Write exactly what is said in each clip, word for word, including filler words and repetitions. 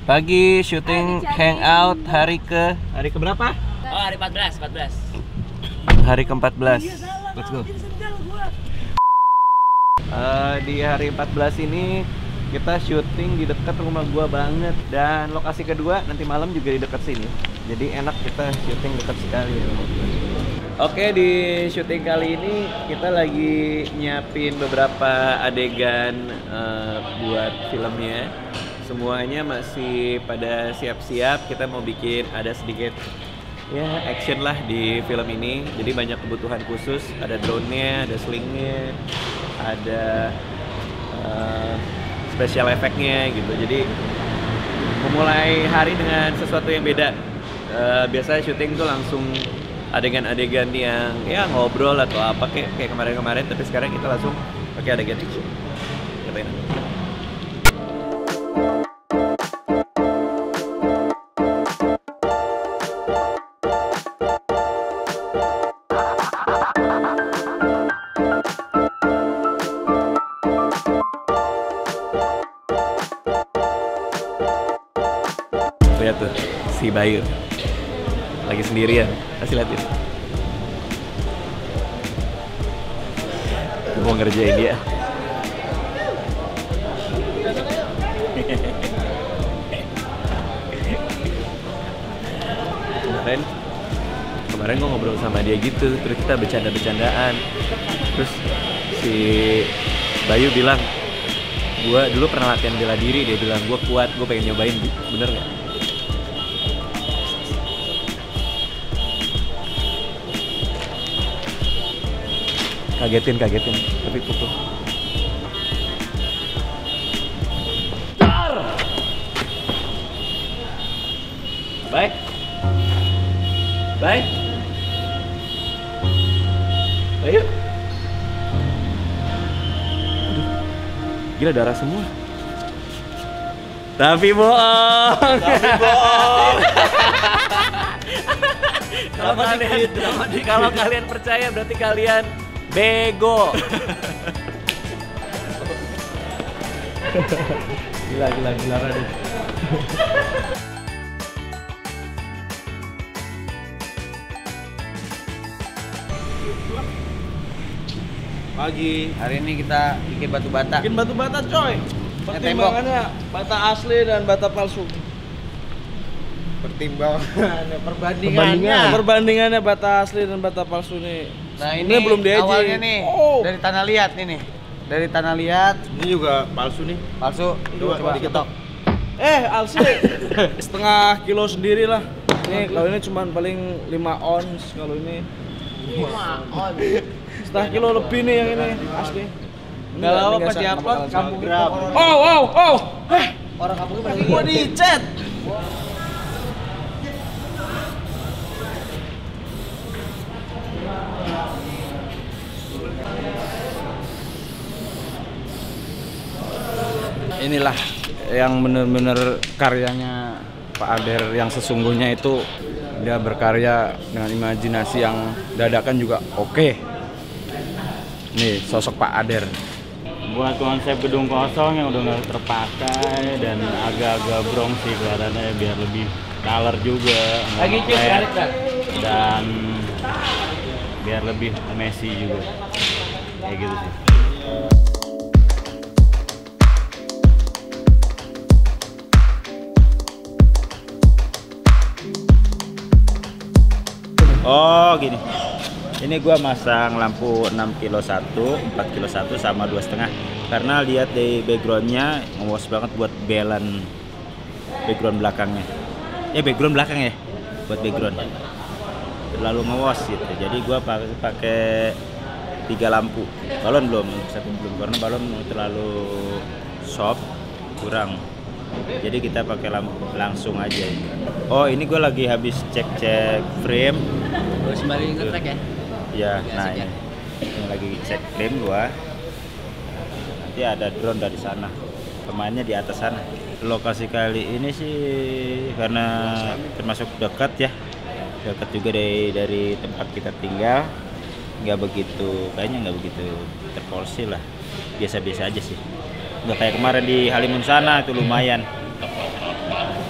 Pagi syuting hangout hari ke hari ke berapa? Oh, hari empat belas, empat belas. Hari ke empat belas. Let's go. Uh, di hari empat belas ini kita syuting di dekat rumah gua banget, dan lokasi kedua nanti malam juga di dekat sini. Jadi enak, kita syuting dekat sekali ya. Oke, di syuting kali ini kita lagi nyiapin beberapa adegan uh, buat filmnya. Semuanya masih pada siap-siap. Kita mau bikin ada sedikit ya action lah di film ini. Jadi banyak kebutuhan khusus. Ada drone-nya, ada sling-nya, ada uh, special effect-nya gitu. Jadi memulai hari dengan sesuatu yang beda. Uh, biasanya syuting tuh langsung adegan-adegan yang ya ngobrol atau apa kayak kayak kemarin-kemarin, tapi sekarang kita langsung pakai adegan action. Cobain. Lihat tuh si Bayu lagi sendirian, kasih liatin. Gue mau ngerjain dia. Kemarin kemarin gue ngobrol sama dia gitu, terus kita bercanda-bercandaan. Terus si Bayu bilang, gue dulu pernah latihan bela diri, dia bilang gue kuat, gue pengen nyobain, bener nggak? Kagetin, kagetin, tapi pukul. Baik, baik, ayo. Gila, darah semua. Tapi bohong. Tapi bohong. Kalau kalian, kalau kalian percaya berarti kalian bego. Gila, gila, gila Radit. Pagi, hari ini kita bikin batu bata. Bikin batu bata coy. Pertimbangannya bata asli dan bata palsu. Pertimbangannya, perbandingannya. Perbandingannya bata asli dan bata palsu nih. Nah ini, ini belum diaji. Awalnya nih oh. dari tanah liat nih nih. Dari tanah liat. Ini juga palsu nih. Palsu. Coba, coba diketok. Eh, Alsi. Setengah kilo sendiri lah. Nih kalau ini cuma paling lima ons, kalau ini lima ons. Setengah kilo lebih nih yang ini asli. Enggak lama pas diupload kampung gram. Oh, wow, oh. Eh, orang kampungnya pada gua di chat. Inilah yang benar-benar karyanya Pak Ader yang sesungguhnya itu. Dia berkarya dengan imajinasi yang dadakan juga oke. Nih sosok Pak Ader. Buat konsep gedung kosong yang udah nggak terpakai dan agak-agak brong sih kelihatannya, biar lebih color juga. Lagi cek dan biar lebih messy juga. Kayak gitu sih. Oh gini, ini gua masang lampu enam kilo satu, empat kilo satu sama dua setengah. Karena lihat di backgroundnya ngewas banget buat belan background belakangnya. Ya background belakang ya, buat background. Terlalu ngewas gitu. Jadi gua pakai pakai tiga lampu. Balon belum, satu belum karena balon terlalu soft, kurang. Jadi kita pakai lampu langsung aja. Oh ini gue lagi habis cek-cek frame. Oh, sembari nge-track ya? Ya, nah ini, ini lagi cek frame gua. Nanti ada drone dari sana. Pemainnya di atas sana. Lokasi kali ini sih karena termasuk dekat ya, dekat juga dari dari tempat kita tinggal. Nggak begitu, kayaknya nggak begitu terporsi lah. Biasa-biasa aja sih. Nggak kayak kemarin di Halimun sana itu lumayan.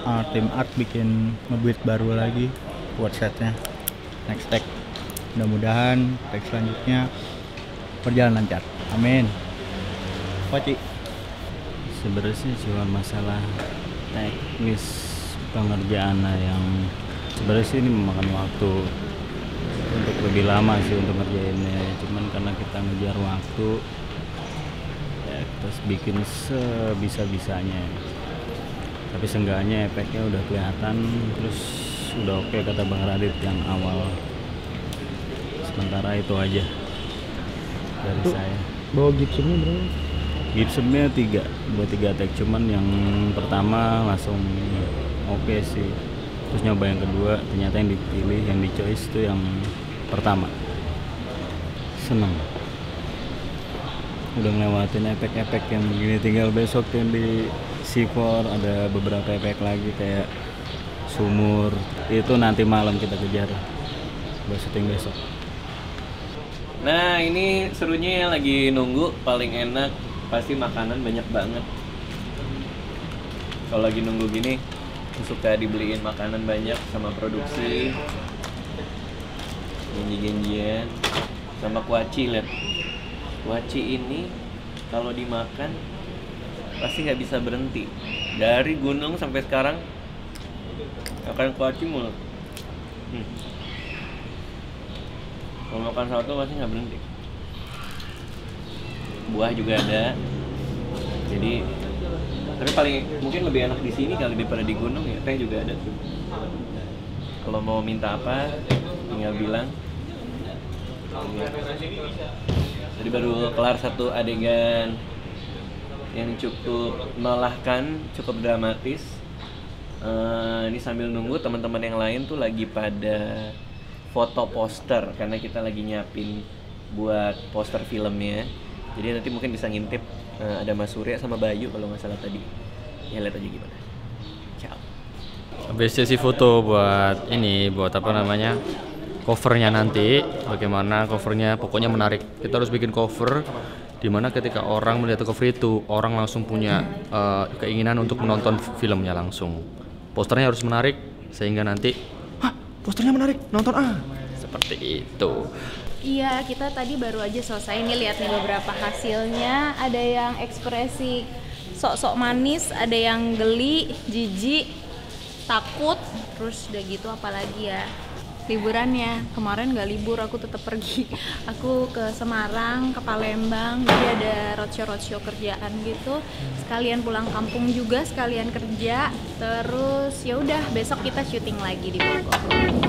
uh, tim art bikin nge-build baru lagi buat setnya. Next tag. Mudah-mudahan tag selanjutnya berjalan lancar. Amin. Poci. Sebenarnya sih cuma masalah teknis pengerjaan yang sebenarnya sih ini memakan waktu untuk lebih lama sih untuk ngerjainnya, cuman karena kita ngejar waktu ya kita bikin sebisa-bisanya, tapi seenggaknya efeknya udah kelihatan, terus udah oke kata Bang Radit yang awal. Sementara itu aja dari Tuh, saya. Bawa Gibsonnya berapa? Gibsonnya tiga, buat tiga tag, cuman yang pertama langsung oke sih, terus nyoba yang kedua ternyata yang dipilih, yang di choice itu yang pertama. Seneng udah ngelewatin efek-efek yang begini, tinggal besok yang di C four ada beberapa efek lagi kayak sumur, itu nanti malam kita kejar buat syuting besok. Nah ini serunya yang lagi nunggu paling enak pasti makanan banyak banget. Kalau lagi nunggu gini suka dibeliin makanan banyak sama produksi, janji-janjian sama kuaci. Lihat kuaci ini kalau dimakan pasti nggak bisa berhenti. Dari gunung sampai sekarang makan kuaci mulu. Hmm. Kalau makan satu pasti nggak berhenti. Buah juga ada. Jadi tapi paling mungkin lebih enak di sini kali daripada di gunung ya. Teh juga ada tuh. Kalau mau minta apa tinggal bilang. Jadi baru kelar satu adegan yang cukup melelahkan, cukup dramatis. Uh, ini sambil nunggu teman-teman yang lain tuh lagi pada foto poster karena kita lagi nyiapin buat poster filmnya. Jadi nanti mungkin bisa ngintip uh, ada Mas Surya sama Bayu kalau nggak salah tadi. Ya lihat aja gimana. Ciao. Habis sesi foto buat ini, buat apa namanya, covernya nanti. Bagaimana covernya, pokoknya menarik. Kita harus bikin cover dimana ketika orang melihat cover itu, orang langsung punya uh, keinginan untuk menonton filmnya langsung. Posternya harus menarik sehingga nanti, hah, posternya menarik, nonton ah, seperti itu. Iya, kita tadi baru aja selesai nih, lihat nih beberapa hasilnya. Ada yang ekspresi sok-sok manis, ada yang geli, jijik, takut, terus udah gitu apalagi ya. Liburannya, kemarin nggak libur, aku tetap pergi. Aku ke Semarang, ke Palembang, jadi ada roadshow-roadshow kerjaan gitu. Sekalian pulang kampung juga, sekalian kerja. Terus ya udah, besok kita syuting lagi di Bogor.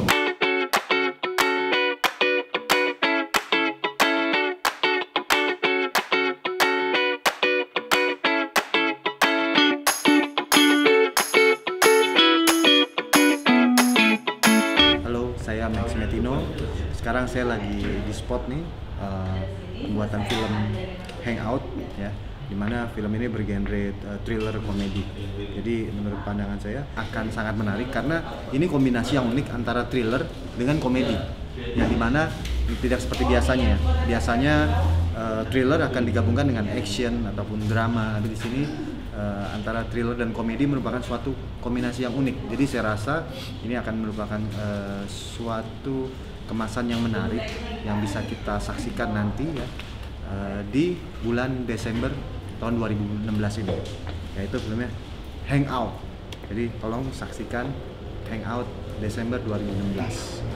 Saya Max Metino. Sekarang saya lagi di spot nih uh, pembuatan film Hangout ya, dimana film ini bergenre uh, thriller komedi. Jadi menurut pandangan saya akan sangat menarik karena ini kombinasi yang unik antara thriller dengan komedi, yang dimana tidak seperti biasanya. Biasanya uh, thriller akan digabungkan dengan action ataupun drama. Tapi di sini uh, antara thriller dan komedi merupakan suatu kombinasi yang unik. Jadi saya rasa ini akan merupakan uh, suatu kemasan yang menarik yang bisa kita saksikan nanti ya uh, di bulan Desember tahun dua ribu enam belas ini, yaitu filmnya Hangout. Jadi tolong saksikan Hangout Desember dua ribu enam belas.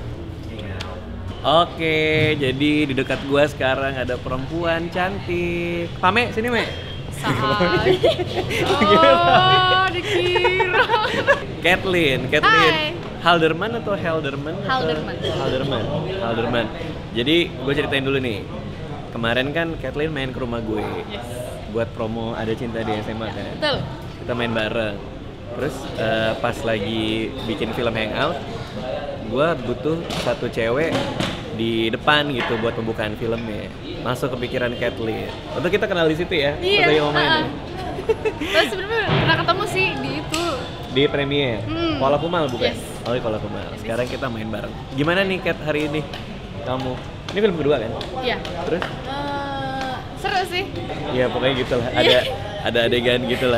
Oke, jadi di dekat gua sekarang ada perempuan cantik. Pame, sini Me. Say. Oh, dikira. Kathleen, Kathleen. Hai. Halderman atau Helderman? Halderman. Atau? Halderman. Halderman. Jadi gue ceritain dulu nih. Kemarin kan Kathleen main ke rumah gue. Yes. Buat promo Ada Cinta di S M A kan. Betul. Kita main bareng. Terus uh, pas lagi bikin film Hangout, gue butuh satu cewek di depan gitu buat pembukaan filmnya. Masuk kepikiran Kathleen. Untuk kita kenal di situ ya. Iya. Waktu main ya. Terus sebenarnya pernah ketemu sih di itu. Di premiere. Hmm. Kuala Kumal bukan? Yes. Oh, di Kuala Kumal. Sekarang kita main bareng. Gimana nih Kat hari ini? Kamu. Ini film kedua kan? Iya. Terus? Uh, seru sih. Ya pokoknya gitulah. Ada ada adegan gitulah.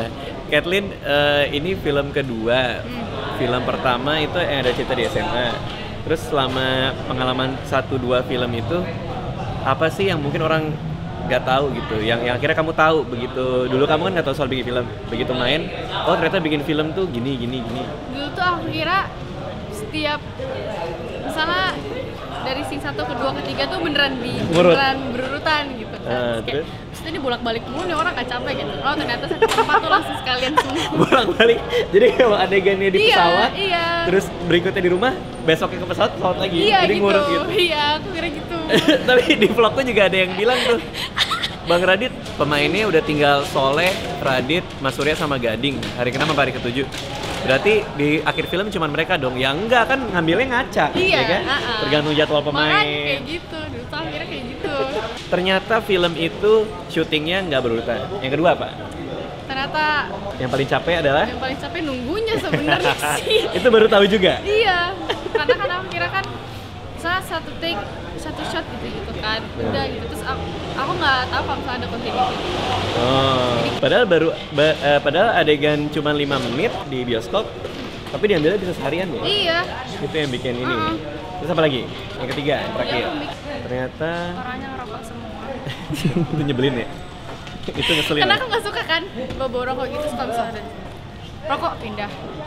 Kathleen, uh, ini film kedua. Hmm. Film pertama itu yang ada cerita di S M A. Terus selama pengalaman satu dua film itu, apa sih yang mungkin orang nggak tahu gitu? Yang yang akhirnya kamu tahu begitu. Dulu kamu kan nggak tahu soal bikin film. Begitu main, oh ternyata bikin film tuh gini gini gini. Dulu tuh aku kira setiap misalnya dari scene satu, kedua, ketiga tuh beneran di Urut. beneran berurutan gitu kan. Uh, Terus terus? kayak, ini bolak-balik mulu nih orang gak capek gitu. Oh ternyata satu tempat tuh langsung sekalian semua. Bolak-balik. Jadi kalau adegannya di Iya, pesawat, iya. terus berikutnya di rumah, besoknya ke pesawat, pesawat lagi. Iya Jadi gitu. ngurut gitu. Iya, aku kira gitu. Tapi di vlogku juga ada yang bilang tuh, Bang Radit, pemainnya udah tinggal Soleh, Radit, Mas Surya sama Gading. Hari keenam sampai hari ketujuh. Berarti di akhir film cuma mereka dong. Ya enggak kan ngambilnya ngaca, Iya, ya kan? uh-uh. Tergantung jadwal pemain. Makanya kayak gitu, dulu tuh akhirnya kayak gitu. Ternyata film itu syutingnya nggak berurutan. Yang kedua apa? Ternyata Yang paling capek adalah? yang paling capek nunggunya sebenarnya sih. Itu baru tahu juga? Iya, karena kan aku kira kan misalnya satu take, satu shot gitu gitu kan, udah gitu. Terus aku aku nggak tahu kalau misalnya ada continuity. Oh, padahal baru ba, uh, padahal adegan cuma lima menit di bioskop, tapi diambilnya bisa seharian ya? Iya. Itu yang bikin ini. Uh-uh. Terus apa lagi? Yang ketiga, yang terakhir. Ternyata Orangnya ngerokok semua. itu nyebelin ya? Itu ngeselin. Karena ya? aku nggak suka kan bawa rokok gitu, kalau misalnya ada rokok pindah.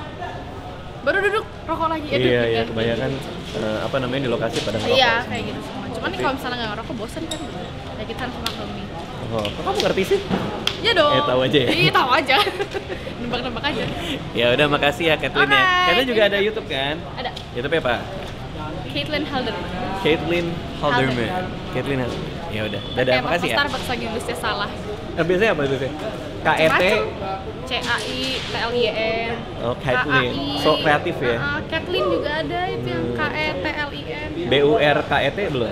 Baru duduk rokok lagi, ya Iya, duduk, iya, pindah. kebanyakan uh, apa namanya di lokasi pada ngerokok. Iya, semua. kayak gitu semua. Cuman nih kalau misalnya nggak ngerokok bosan kan gitu. Ya kita harus maklumi. Oh, kok kamu ngerti sih? Ya dong. Eh, tahu aja ya? Iya, tahu aja. Nembak-nembak aja. Ya udah, makasih ya Kathleen ya. Alright. Kathleen juga ada YouTube kan? Ada. YouTube apa? Caitlin Halderman. Caitlin Halderman. Halderman. Caitlin Halderman. Ya udah, dadah, Kayak makasih ya. Starbucks lagi nulisnya salah. Eh, biasanya apa tuh? K E T C A I T L I N. Oh, Caitlin. So kreatif ya. Uh, Kathleen juga ada itu yang K E T L I N. B U R K E T belum?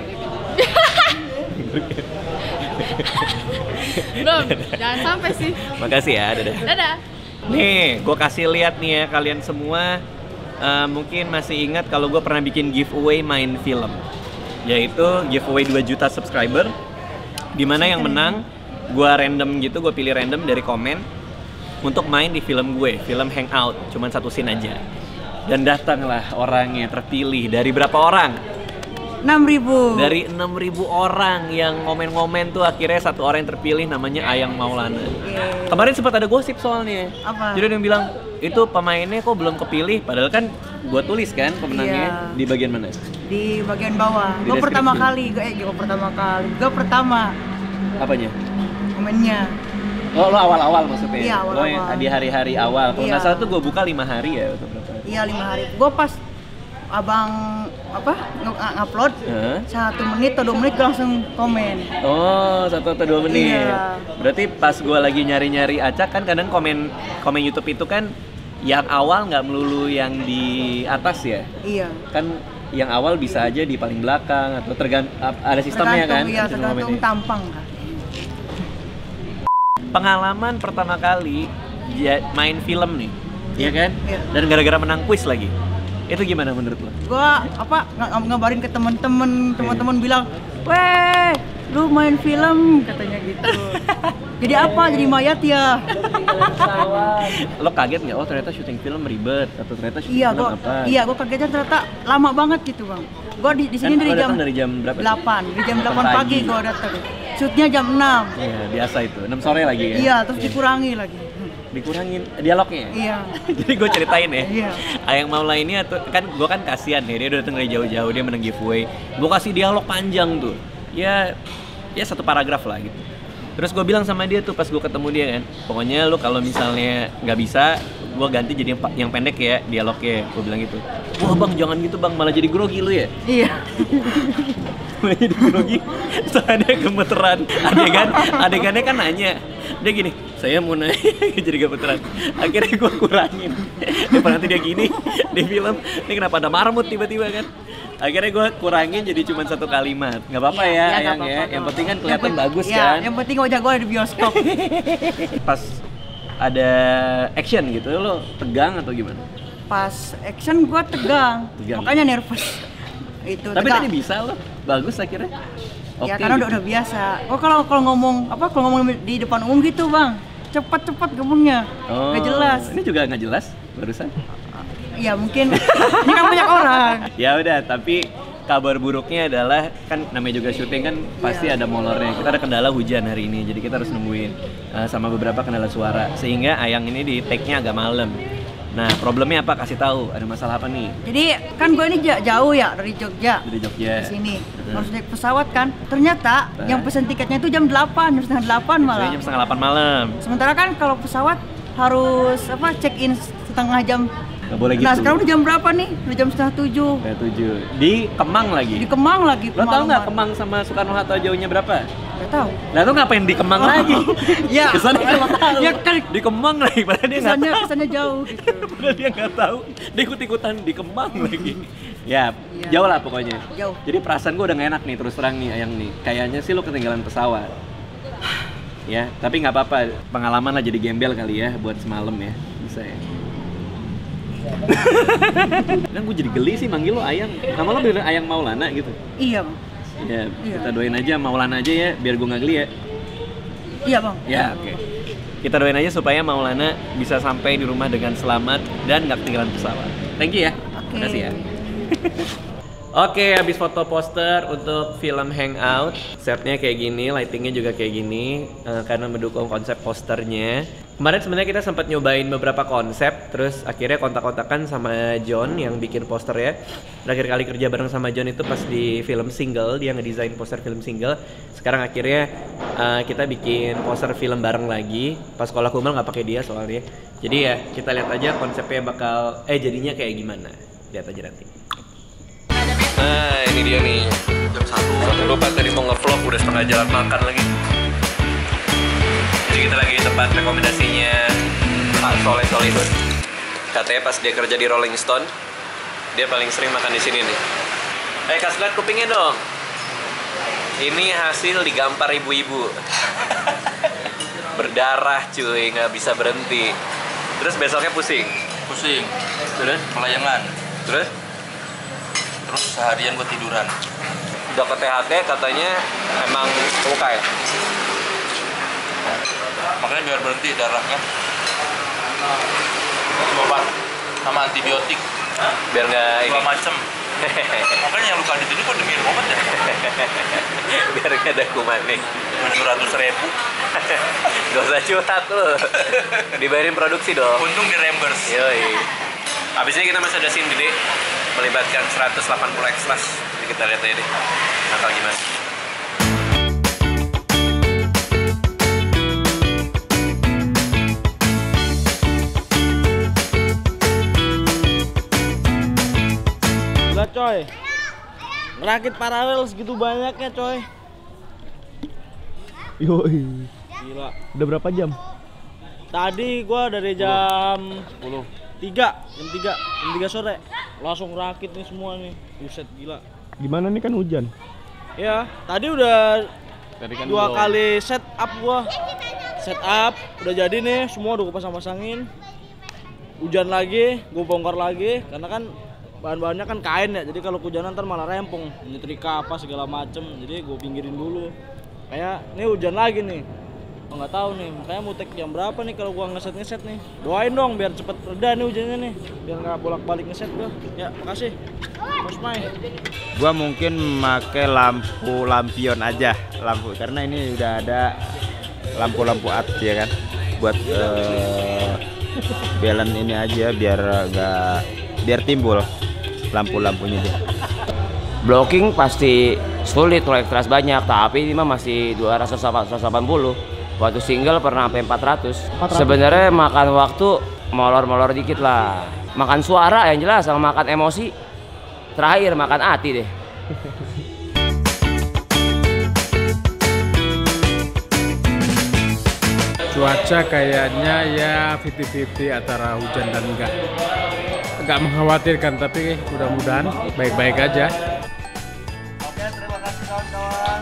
Belum, jangan sampai sih. Makasih ya, dadah. Dadah. Nih, gue kasih lihat nih ya kalian semua. Uh, mungkin masih ingat kalau gue pernah bikin giveaway main film, yaitu giveaway dua juta subscriber, dimana yang menang gue random gitu, gue pilih random dari komen untuk main di film gue, film Hangout, cuman satu scene aja. Dan datanglah orangnya terpilih dari berapa orang? enam ribu. Dari enam ribu orang yang ngomen-ngomen tuh akhirnya satu orang yang terpilih namanya Ayang Maulana. Yeah. Kemarin sempat ada gosip soalnya. Apa? Jadi ada yang bilang, itu pemainnya kok belum kepilih, padahal kan gue tulis kan pemenangnya. Iya. Di bagian mana? Di bagian bawah. Di Gue pertama deskripsi. kali, gue eh gue pertama kali. Gue pertama Apanya? komennya. Oh, lo awal-awal maksudnya? Iya, Lo yang awal-awal. di hari-hari awal. Kalau nggak Iya. salah tuh gue buka lima hari ya atau berapa? Iya lima hari. Gue pas abang apa nge- ngupload Hah? satu menit atau dua menit gue langsung komen. Oh, satu atau dua menit. Iya. Berarti pas gue lagi nyari-nyari acak kan kadang komen komen YouTube itu kan yang awal nggak melulu yang di atas ya. Iya. Kan yang awal bisa aja di paling belakang atau tergantung ada sistemnya kan? Tergantung, iya, sistem tergantung komennya. tampang kan. Pengalaman pertama kali ya, main film nih, iya kan? Iya. Dan gara-gara menang kuis lagi. Itu gimana menurut lo? Gua apa ng- ngabarin ke teman-teman, teman-teman bilang, "Weh, lu main film," katanya gitu. Jadi apa? Jadi mayat ya? Lo kaget nggak? Oh ternyata syuting film ribet atau ternyata syuting Iya, film gua apa? iya gua kagetnya ternyata lama banget gitu, Bang. Gua di, di sini Kan dari lo jam datang dari jam berapa? sih? delapan, dari jam delapan Pagi. pagi gua datang. Shootnya jam enam. Iya, biasa itu. enam sore lagi ya? Iya, terus dikurangi lagi. Dikurangin dialognya? Iya. Jadi gue ceritain ya. Iya. Ayang Maula ini atau kan gue kan kasihan ya, dia udah datang dari jauh-jauh, dia menang giveaway. Gue kasih dialog panjang tuh. Ya ya satu paragraf lah gitu. Terus gue bilang sama dia tuh pas gue ketemu dia kan, pokoknya lu kalau misalnya nggak bisa, gue ganti jadi yang, pa- yang pendek ya dialognya. Gue bilang gitu. Wah bang jangan gitu bang, malah jadi grogi lu ya. Iya. Malah jadi grogi. Soalnya dia gemeteran. Adegan, adegannya kan nanya. Dia gini, saya mau nanya, jadi gemeteran. Akhirnya gue kurangin. Daripada nanti dia gini di film, ini kenapa ada marmut tiba-tiba kan? Akhirnya gue kurangin jadi cuma satu kalimat. Nggak apa-apa ya, Iya, nggak Ayang apa-apa ya. dong. Yang penting kan Yang kelihatan pen- bagus iya, kan. yang penting wajah gua ada di bioskop. Pas ada action gitu, lo tegang atau gimana? Pas action gua tegang, Tegang. makanya nervous. Itu Tapi tegang. tadi bisa lo, bagus akhirnya. Ya Oke karena gitu. udah, udah biasa. Oh kalau kalau ngomong apa kalau ngomong di depan umum gitu bang, cepat-cepat ngomongnya. Oh, Nggak jelas. Ini juga nggak jelas barusan. Ya mungkin ini kan banyak orang. Ya udah, tapi kabar buruknya adalah kan namanya juga syuting kan pasti ada molornya. Kita ada kendala hujan hari ini, jadi kita harus nungguin uh, sama beberapa kendala suara sehingga Ayang ini di take-nya agak malam. Nah, problemnya apa? Kasih tahu. Ada masalah apa nih? Jadi kan gue ini ja- jauh ya dari Jogja. Dari Jogja. Ke sini. Hmm. Harus naik pesawat kan. Ternyata Bah. yang pesen tiketnya itu jam delapan, jam setengah delapan malah. Jam setengah delapan malam. Sementara kan kalau pesawat harus apa check in setengah jam. Gak boleh gitu. Nah sekarang udah jam berapa nih? Udah jam setengah tujuh. Setengah tujuh. Di Kemang lagi. Di Kemang lagi. Lo tau nggak Kemang sama Soekarno Hatta jauhnya berapa? Gak tahu. Nah tuh ngapain di Kemang lagi? Ya. Kesannya kan lo tahu. Ya kan. Di Kemang lagi, padahal dia nggak Kesannya tahu. kesannya jauh gitu. Padahal dia nggak tahu. Dia ikut-ikutan di Kemang lagi. Ya, Iya. jauh lah pokoknya. Jauh. Jadi perasaan gue udah gak enak nih terus terang nih Ayang nih. Kayaknya sih lo ketinggalan pesawat. Ya, tapi nggak apa-apa. Pengalaman lah jadi gembel kali ya buat semalam ya. Bisa ya. Kan gue jadi geli sih manggil lo Ayang. Nama lo bener Ayang Maulana gitu. Iya bang. Ya, Iya. kita doain aja Maulana aja ya biar gue nggak geli ya. Iya bang. Ya, oke. Kita doain aja supaya Maulana bisa sampai di rumah dengan selamat dan nggak ketinggalan pesawat. Thank you ya. Oke. Terima kasih ya. Oke, habis foto poster untuk film Hangout. Setnya kayak gini, lightingnya juga kayak gini uh, karena mendukung konsep posternya. Kemarin sebenarnya kita sempat nyobain beberapa konsep, terus akhirnya kontak-kontakan sama John yang bikin posternya. Terakhir kali kerja bareng sama John itu pas di film Single, dia ngedesain poster film Single. Sekarang akhirnya uh, kita bikin poster film bareng lagi. Pas sekolah Kumal nggak pakai dia soalnya. Jadi ya kita lihat aja konsepnya bakal eh jadinya kayak gimana. Lihat aja nanti. Nah ini dia nih jam satu. Jangan lupa tadi mau nge-vlog udah setengah jalan makan lagi. Jadi kita lagi di tempat rekomendasinya Pak Soleh Solihun. Katanya pas dia kerja di Rolling Stone, dia paling sering makan di sini nih. Eh kasih lihat kupingnya dong. Ini hasil digampar ibu-ibu. Berdarah cuy, nggak bisa berhenti. Terus besoknya pusing. Pusing. Terus? Pelayangan. Terus? Terus seharian gue tiduran. Udah ke T H T katanya emang luka ya? Makanya biar berhenti darahnya obat sama antibiotik. Biar nggak ini. Dua macem. Makanya yang luka di sini kok demi obat ya? Biar nggak ada kumannya. tujuh ratus ribu. Gak usah curhat lo. Dibayarin produksi dong. Untung di reimburse. Yoi. Abis ini kita masih ada scene gede melibatkan seratus delapan puluh extras. Jadi kita lihat aja deh bakal gimana. Gila coy. Ngerakit paralel segitu banyaknya coy. Yoi. Gila. Udah berapa jam? Tadi gua dari jam sepuluh tiga, jam tiga, jam tiga sore langsung rakit nih semua nih. Buset gila. Gimana nih kan hujan? Ya, tadi udah Tadi kan dua belum. kali set up gua. Set up, udah jadi nih, semua udah gua pasang-pasangin. Hujan lagi, gua bongkar lagi karena kan bahan-bahannya kan kain ya. Jadi kalau kehujanan ntar malah rempong, nyetrika apa segala macem. Jadi gua pinggirin dulu. Kayak ini hujan lagi nih. Oh, nggak tahu nih, makanya mau take jam berapa nih kalau gua ngeset ngeset nih. Doain dong biar cepet reda nih hujannya nih, biar nggak bolak-balik ngeset gua. Ya, makasih. Mas Mai. Gua mungkin make lampu lampion aja, lampu karena ini udah ada lampu-lampu A T ya kan, buat uh, balance ini aja biar nggak biar timbul lampu-lampunya dia. Blocking pasti sulit kalau ekstras banyak, tapi ini mah masih dua ratus delapan puluh. Waktu single pernah sampai empat ratus. Sebenarnya makan waktu molor-molor dikit lah. Makan suara yang jelas sama makan emosi. Terakhir makan hati deh. Cuaca kayaknya ya lima puluh lima puluh antara hujan dan enggak. Agak mengkhawatirkan tapi mudah-mudahan baik-baik aja. Oke, terima kasih kawan-kawan.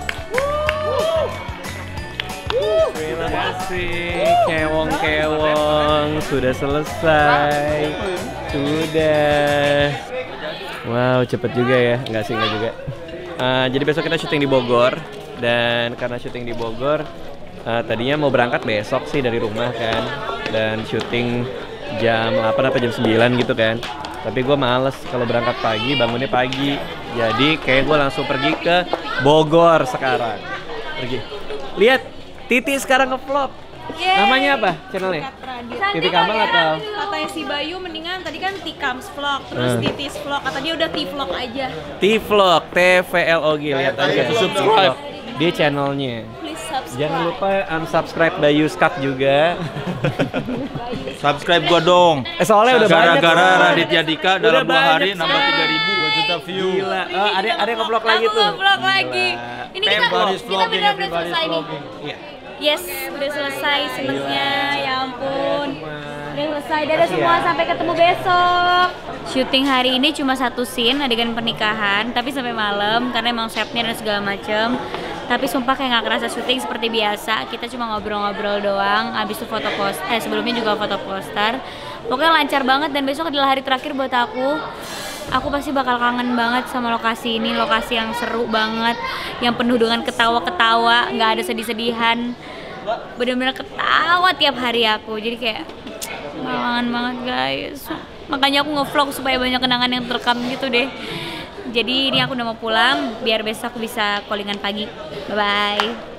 Terima kasih, kewong-kewong sudah selesai, sudah. Wow, cepet juga ya, nggak sih nggak juga. Uh, jadi besok kita syuting di Bogor dan karena syuting di Bogor, Uh, tadinya mau berangkat besok sih dari rumah kan, dan syuting jam delapan atau jam sembilan gitu kan. Tapi gue males kalau berangkat pagi, bangunnya pagi. Jadi kayak gue langsung pergi ke Bogor sekarang. Pergi. Lihat, Titi sekarang nge-vlog. Namanya apa channelnya? Titi Kamal atau? Katanya si Bayu mendingan tadi kan Tikams Vlog, terus Hmm. Titis Vlog. Kata dia udah T-Vlog aja. T-Vlog, T V L O G, lihat aja. Subscribe di channelnya. Please subscribe. Jangan lupa unsubscribe Bayu Skak juga. Subscribe gua dong. Eh soalnya udah banyak. Gara-gara tuh. Raditya Dika Udah dalam dua banyak hari nambah sekarang. tiga ribu dua juta view. Gila. Oh, ada ada yang nge-vlog lagi Aku tuh. nge-vlog lagi. Ini kita, Everybody's kita vlogging, beneran udah everybody's selesai nih. vlogging. Iya. Yes, udah selesai senengnya, ya ampun. Udah selesai, dadah Makasih semua, ya. sampai ketemu besok. Syuting hari ini cuma satu scene, adegan pernikahan, tapi sampai malam karena emang setnya dan segala macem. Tapi sumpah kayak nggak kerasa syuting seperti biasa. Kita cuma ngobrol-ngobrol doang. Abis itu foto post, eh sebelumnya juga foto poster. Pokoknya lancar banget dan besok adalah hari terakhir buat aku. Aku pasti bakal kangen banget sama lokasi ini, lokasi yang seru banget, yang penuh dengan ketawa-ketawa, nggak ada sedih-sedihan. Bener-bener ketawa tiap hari aku. Jadi kayak kangen banget guys. Makanya aku nge-vlog supaya banyak kenangan yang terekam gitu deh. Jadi ini aku udah mau pulang, biar besok aku bisa callingan pagi. Bye-bye.